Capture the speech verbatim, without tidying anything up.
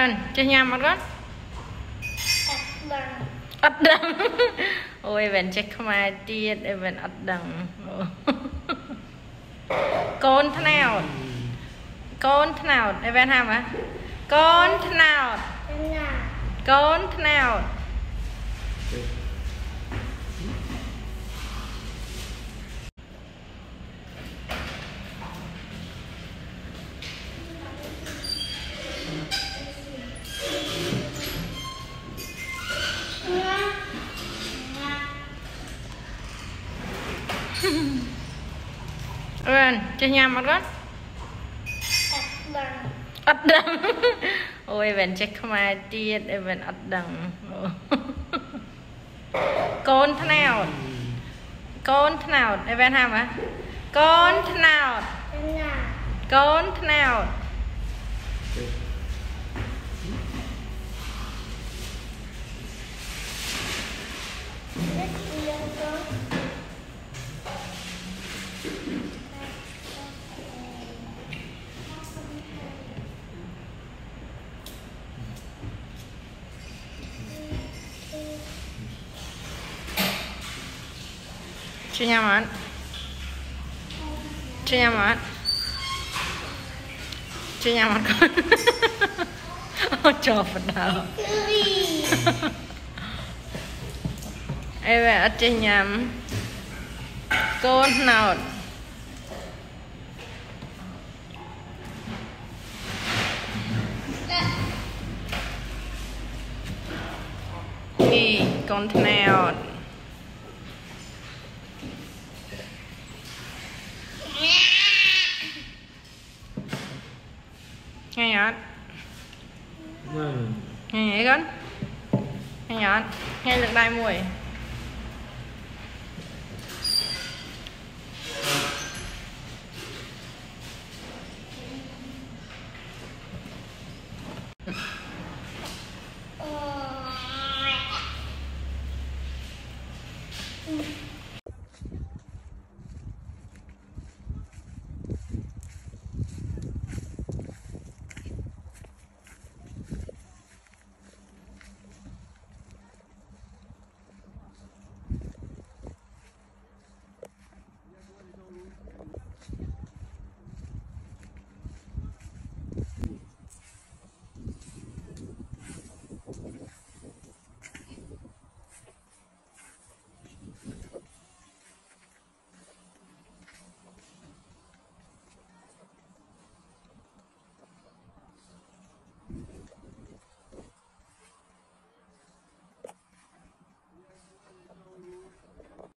Ơn, chơi nhầm một con. Ất đằng. Ôi, vẫn check không ai tiết, vẫn ất đằng. Con thế nào? Con thế nào? Em ven hàm á? Con thế nào? Con thế nào? Ơn, chơi nhầm một con. Ất đằng. Ôi, vẫn check không ai tiết, vẫn ất đằng. Con thế nào? Con thế nào? Em ven hàm á? Con thế nào? Con thế nào? Chơi nyaman. Chơi nyaman. Chơi nyaman con. Ôi trời Phật đạo. Ê về chơi nhầm. Con nào? Ý, con nào? Nghe nhọt. Nghe nhẹ con. Nghe nhọt. Nghe lực đai mùi.